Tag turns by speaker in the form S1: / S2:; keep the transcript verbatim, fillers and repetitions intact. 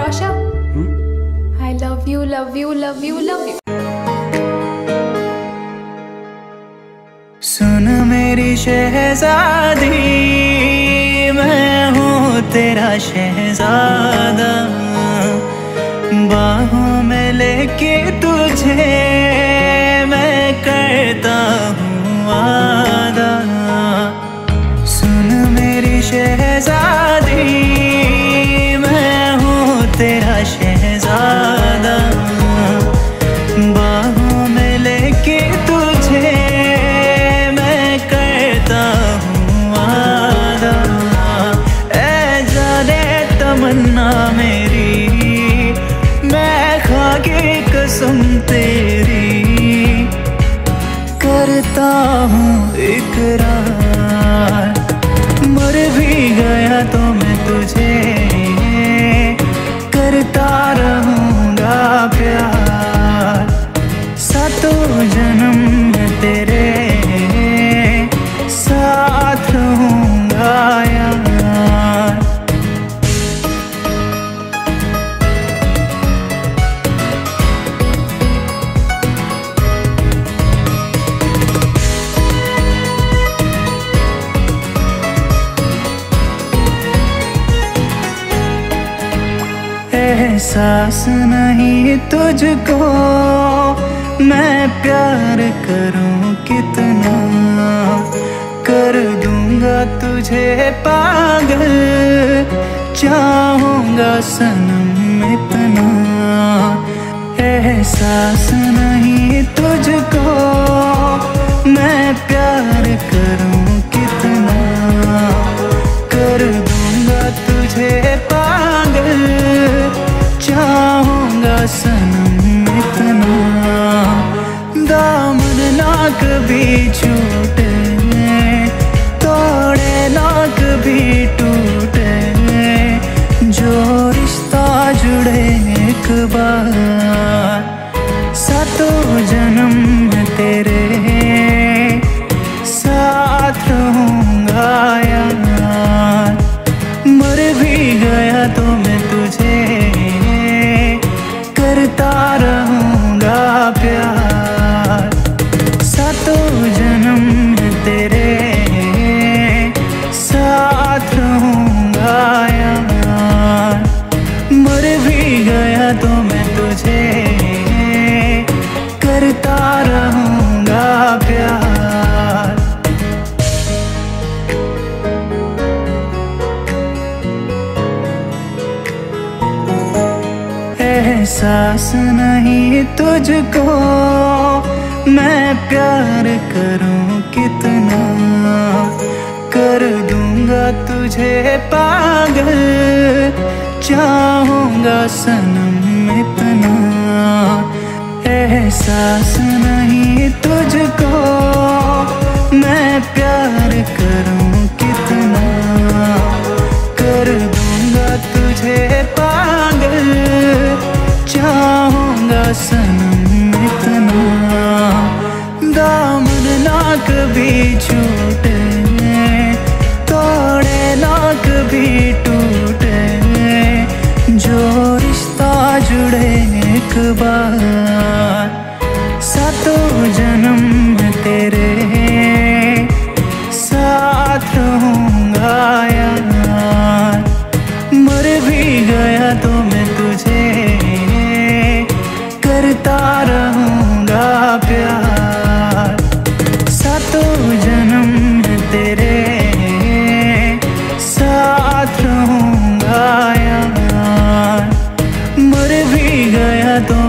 S1: Asha, I love you love you love you love you.
S2: सुन मेरी शहजादी, मैं हूँ तेरा शहजादा, बाहों में लेके तुझे मैं करता हूँ वादा। सुन मेरी शहजादी, मैं हूँ तेरा शहजादा, बाहों में लेके तुझे मैं करता हूँ वादा। ऐ जाने तमन्ना मेरी, मैं खाके कसम तेरी करता हूँ इकरार। मर भी गया तो मैं तुझे करता रहूँगा प्यार। सातों जन्म में तेरे साथ रहूँगा यार। एहसास नहीं तुझको मैं प्यार करूं कितना, कर दूंगा तुझे पागल, चाहूंगा सनम इतना। एहसास नहीं तुझको मैं प्यार करूं कितना, कर दूंगा तुझे पागल, चाहूंगा सनम इतना। दामन ना कभी छूटे, तोड़े ना कभी टूटे, जो रिश्ता जुड़े एक बार। सातों जन्म में तेरे साथ रहूंगा यार। मर भी गया तो मैं तुझे करता रहूँगा प्यार। सातों जन्म में तेरे साथ रहूँगा यार। मर भी गया तो मैं तुझे करता रहूँगा प्यार। एहसास नहीं तुझको मैं प्यार करूं कितना, कर दूंगा तुझे पागल, चाहूंगा सनम इतना। एहसास नहीं तुझको मैं प्यार करूं कितना, कर दूंगा तुझे पागल, चाहूंगा सनम इतना। दामन ना कभी छूटे, तोड़े ना कभी टूटे, जो रिश्ता जुड़े एक बार। सातों जन्म में तेरे साथ रहूँगा यार। मर भी गया तो मैं तुझे करता रहूँगा प्यार। सातों जन्म में तेरे साथ रहूँगा यार। मर भी गया तो